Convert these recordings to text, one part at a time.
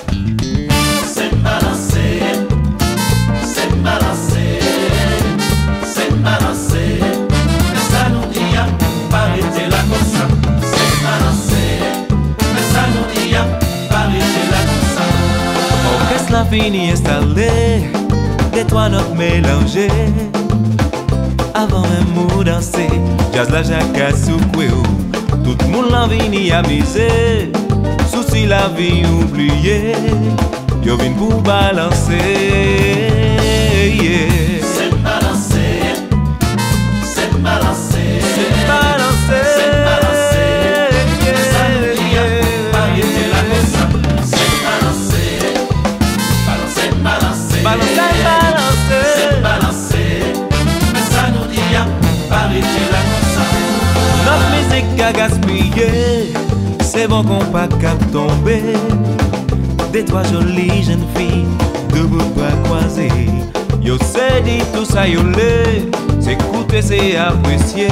C'est balancé, c'est balancé, c'est balancé. Mais ça nous dit à pas arrêter la comme ça. C'est balancé, mais ça nous dit à pas arrêter la comme ça. Orchestre la fini installé, des trois notes mélangées. Avant même mou danser, jazz la jacka sous kouéo. Tout le monde l'en vini amuser, souci la vie oubliée. Yo vin pour balancer, yeah. C'est balancé, c'est balancé, C'est balancé, c'est balancé. Mais ça nous dit à pas arrêter la comme ça. C'est balancé, balancé, balancé, balancé, c'est balancé. balancé. Mais ça nous dit à pas arrêter la comme ça. Notre musique a gaspillé, c'est bon qu'on pas qu'à tomber. Des trois jolies jeunes filles, debout bras croisés. Yo c'est dit tout ça yo l'est, c'est écouter, c'est apprécier.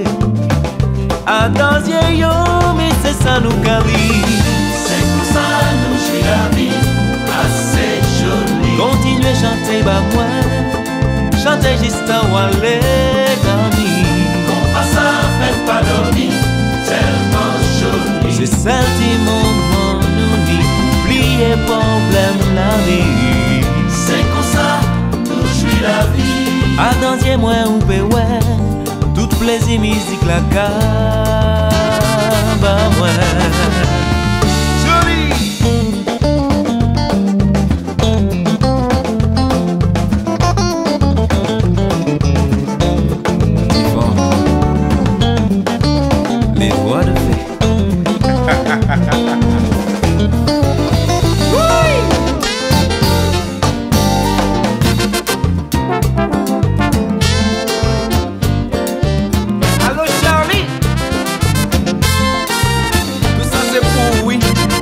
À danser yo, mais c'est ça nous calie. C'est comme ça nous jouit la vie, assez jolie. Continuez chanter bah moi, chanter juste en aller d'amis. Qu'on passe à peine pas dormir, tellement joli. C'est ça le petit moment nous dit, oubliez problème la vie. C'est comme ça nous jouit la vie. À danser moins ou ouais, tout plaisir musique la caba moi. Joli. Bon. Les voix de fée. Allô Charlie, tout ça c'est pour oui.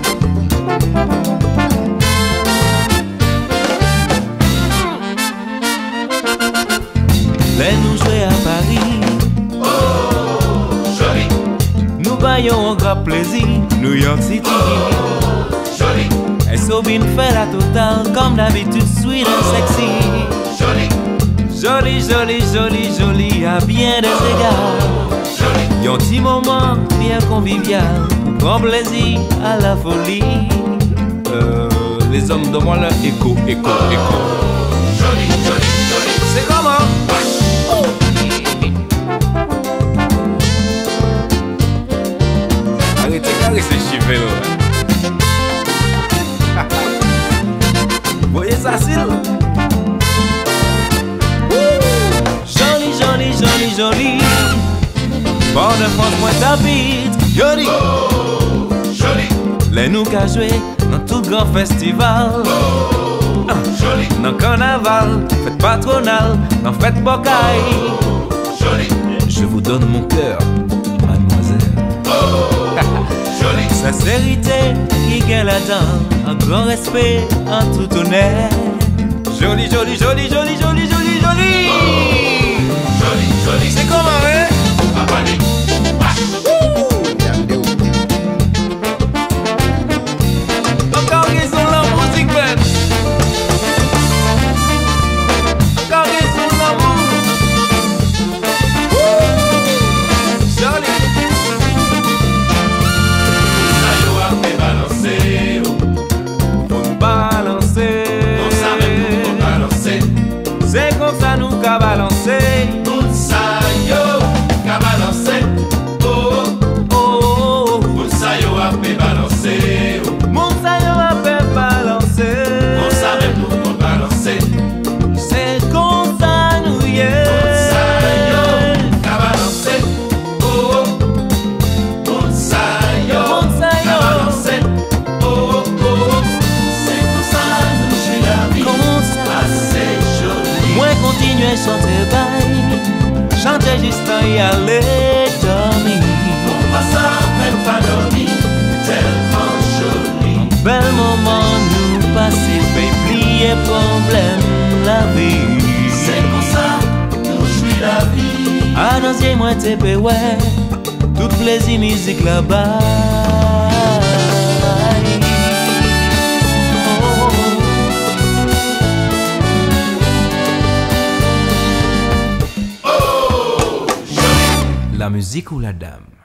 Les nous jouer à Paris, Oh, joli, nous baillons un grand plaisir. New York City, joli, et Sobin fait la totale comme d'habitude, sweet and sexy. joli, Joli, joli, joli, joli, à bien des égards. joli. Yon petit moment bien convivial, grand plaisir à la folie. Les hommes de moi leur écho, écho, écho. Joli, joli, joli. C'est comment? Arrêtez de ces cheveux là. Voyez ça, Syl? Joli, joli, joli, joli. Port de France, moi t'habite. Joli. Oh, joli, Les nous qu'a joué dans tout grand festival. joli, Dans carnaval, fête patronale, dans fête bocaille. joli, Je vous donne mon cœur, mademoiselle. joli. Sincérité qui gagne là-dedans, un grand respect, un tout honneur. Joli, joli, joli, joli, joli, joli, joli. Joli, joli. C'est comment, hein? Papa dit, Encore raison la musique, ben. Encore raison l'amour. Joli. ça y a fait balancer. Faut balancer. On savait pour balancer. C'est comme ça nous qu'a balancé. Tout ça y a balancé. Oh, Oh, oh, oh. tout ça y a fait balancer. Mon saillot a fait balancer. On savait pour balancer. C'est comme ça nous y est. Ça y a balancé. Oh, tout ça y a balancé. Oh, c'est comme ça nous jouit la vie. Comme ça. Assez joli. Moi continuer chanter bail, chanter juste en y aller dormir. On passe à peine pas dormir. Tellement joli. Bel moment nous passer, fait plier problème la vie. C'est comme ça nous jouit la vie. À danser moi t'es ouais, tout plaisir musique là-bas. Oh. la musique ou la dame?